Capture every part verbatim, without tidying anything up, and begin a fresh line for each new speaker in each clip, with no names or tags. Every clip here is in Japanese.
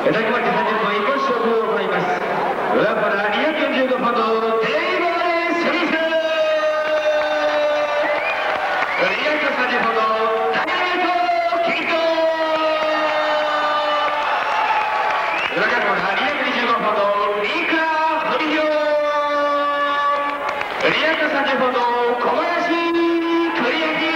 だきましてさんじゅっぷん一本勝負を行います。裏からにひゃくよんじゅうごポンドテイバーセリスにひゃくさんじゅうポンドダイヤメントキット裏からにひゃくにじゅうごポンドリカ・フリヒョにひゃくさんじゅうポンド小林栗焼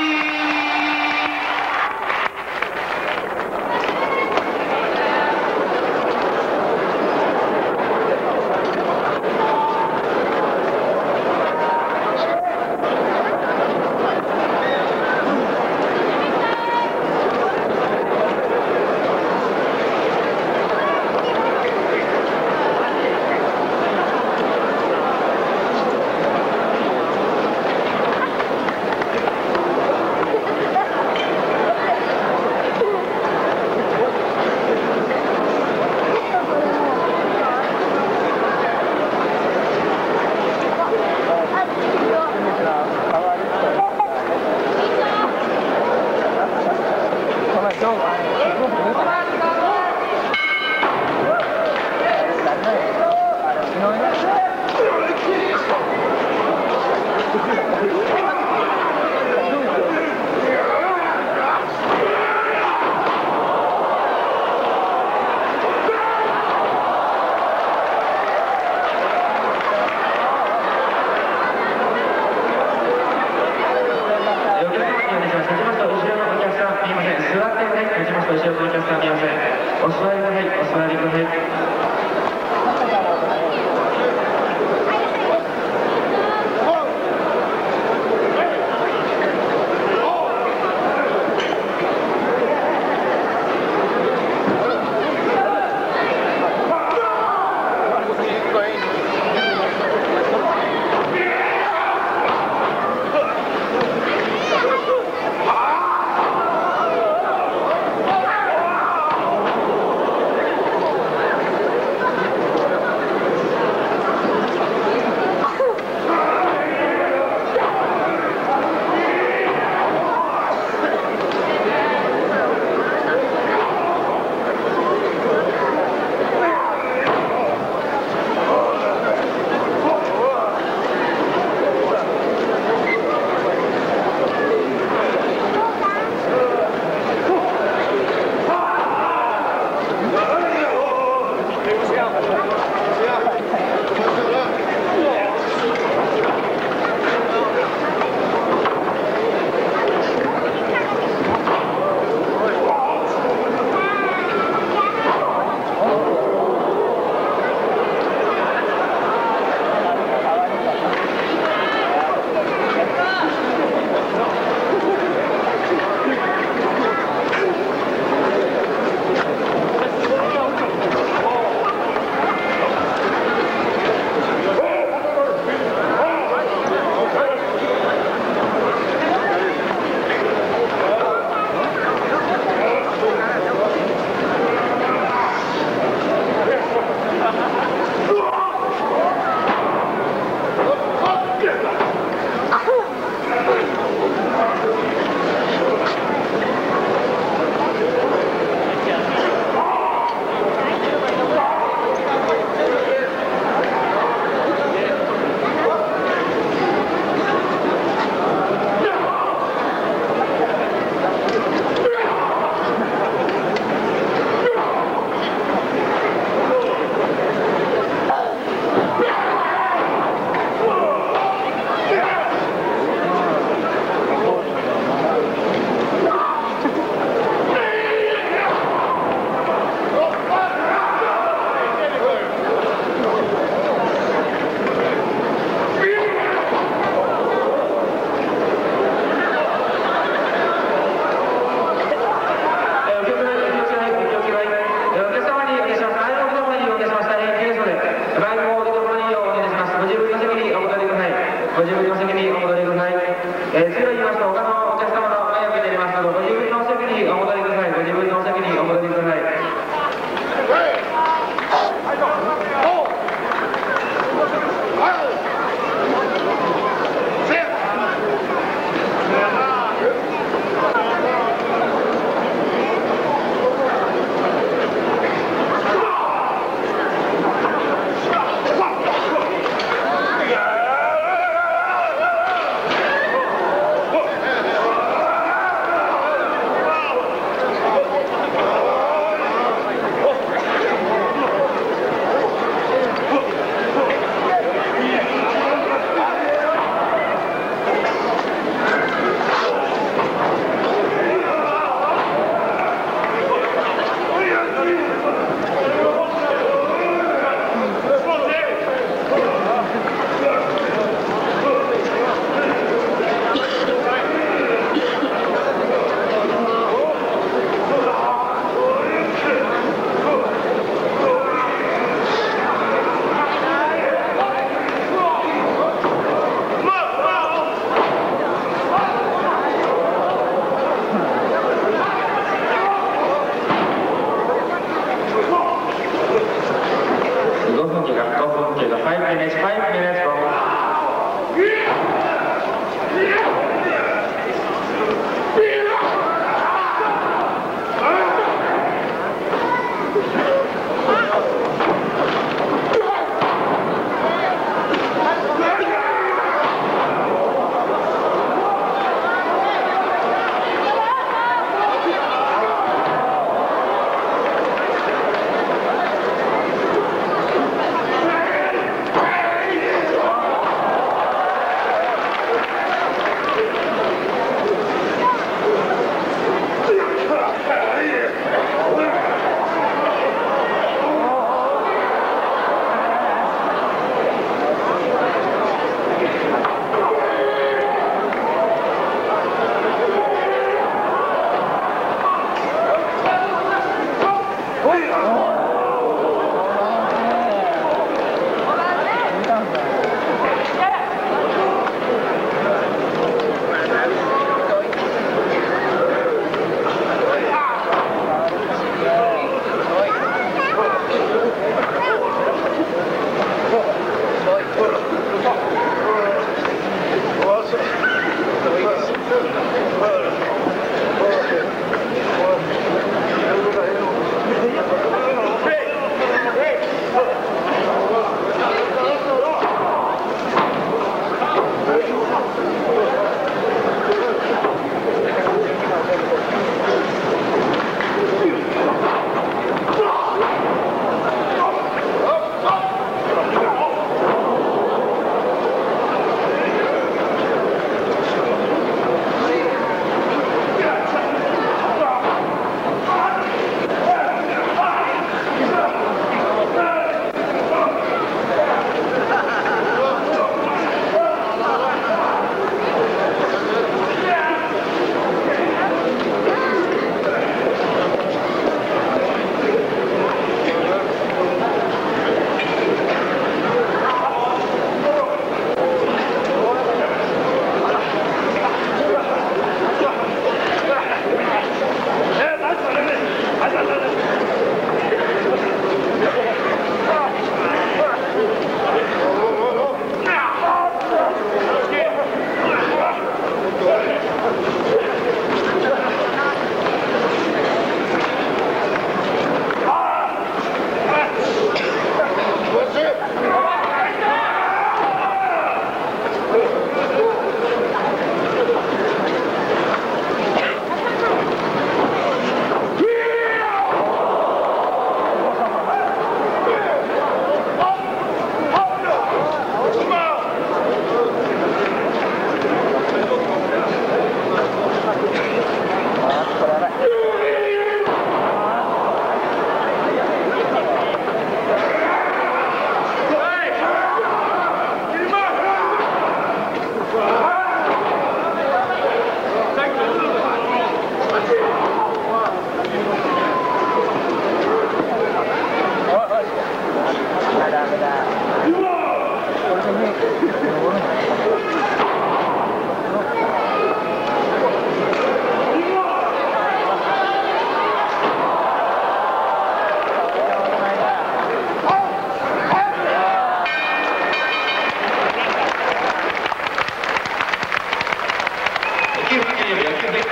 お座りください、お座りください。ご自分の席にお戻りください。えー、次は言いますと、他のお客様の迷惑になりますので、ご自分のお席にお戻りください。ご自分のお席にお戻りください。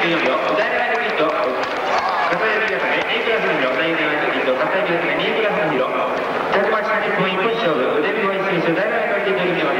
じゅうよんびょう、ダイナマイトキット、片指がね、A クラスのヒロ、ダイナマイトキット、片指がね、にクラスのヒロ、ひゃくマッチさんじゅっぷんいっぷん勝負、腕見も一緒にダイナマイトキットに決ま